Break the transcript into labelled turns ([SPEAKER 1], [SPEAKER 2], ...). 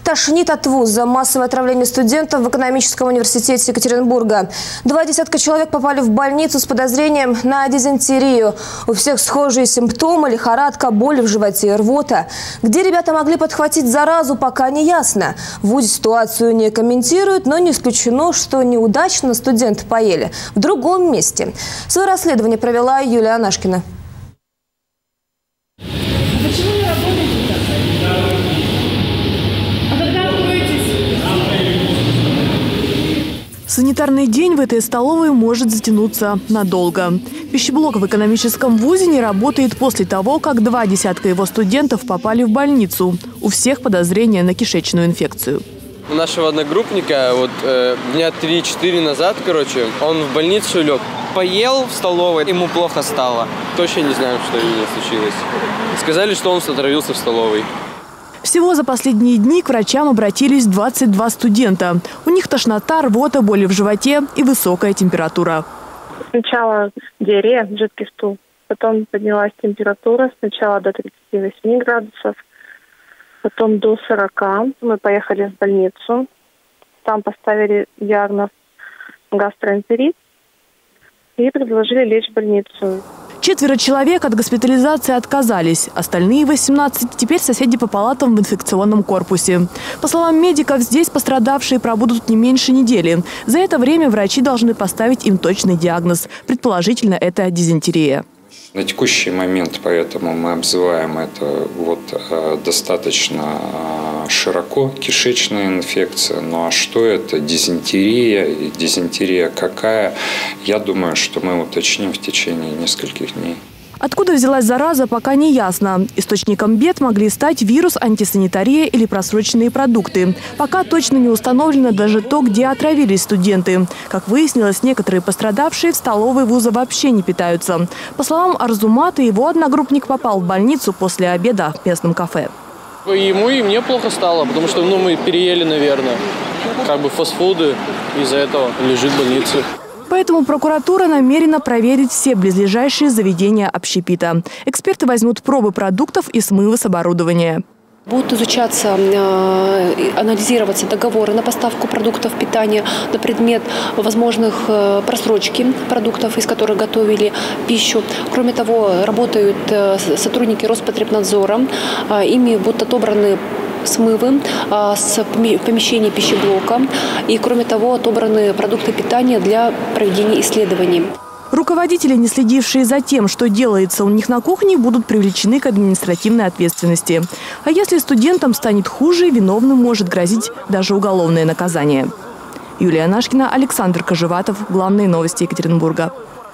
[SPEAKER 1] Тошнит от вуза. Массовое отравление студентов в экономическом университете Екатеринбурга. 20 человек попали в больницу с подозрением на дизентерию. У всех схожие симптомы: лихорадка, боли в животе и рвота. Где ребята могли подхватить заразу, пока не ясно. В вузе ситуацию не комментируют, но не исключено, что неудачно студенты поели в другом месте. Свое расследование провела Юлия Анашкина.
[SPEAKER 2] Санитарный день в этой столовой может затянуться надолго. Пищеблок в экономическом вузе не работает после того, как 20 его студентов попали в больницу. У всех подозрения на кишечную инфекцию.
[SPEAKER 3] У нашего одногруппника дня 3-4 назад, он в больницу лег. Поел в столовой, ему плохо стало. Точно не знаем, что именно случилось. Сказали, что он отравился в столовой.
[SPEAKER 2] Всего за последние дни к врачам обратились 22 студента. У них тошнота, рвота, боли в животе и высокая температура.
[SPEAKER 4] Сначала диарея, жидкий стул. Потом поднялась температура сначала до 38 градусов, потом до 40. Мы поехали в больницу. Там поставили диагноз гастроэнтерит и предложили лечь в больницу.
[SPEAKER 2] 4 человек от госпитализации отказались. Остальные 18 теперь соседи по палатам в инфекционном корпусе. По словам медиков, здесь пострадавшие пробудут не меньше недели. За это время врачи должны поставить им точный диагноз. Предположительно, это дизентерия.
[SPEAKER 5] На текущий момент поэтому мы обзываем это достаточно широко кишечная инфекция. Ну а что это? Дизентерия. И дизентерия какая? Я думаю, что мы уточним в течение нескольких дней.
[SPEAKER 2] Откуда взялась зараза, пока не ясно. Источником бед могли стать вирус, антисанитария или просроченные продукты. Пока точно не установлено даже то, где отравились студенты. Как выяснилось, некоторые пострадавшие в столовой вуза вообще не питаются. По словам Арзумата, его одногруппник попал в больницу после обеда в местном кафе.
[SPEAKER 3] Ему и мне плохо стало, потому что мы переели, наверное, фастфуды, из-за этого лежит в больнице.
[SPEAKER 2] Поэтому прокуратура намерена проверить все близлежащие заведения общепита. Эксперты возьмут пробы продуктов и смывы с оборудования.
[SPEAKER 6] Будут изучаться, анализироваться договоры на поставку продуктов питания на предмет возможных просрочки продуктов, из которых готовили пищу. Кроме того, работают сотрудники Роспотребнадзора. Ими будут отобраны смывы с помещений пищеблока. И, кроме того, отобраны продукты питания для проведения исследований.
[SPEAKER 2] Руководители, не следившие за тем, что делается у них на кухне, будут привлечены к административной ответственности. А если студентам станет хуже, виновным может грозить даже уголовное наказание. Юлия Анашкина, Александр Кожеватов. Главные новости Екатеринбурга.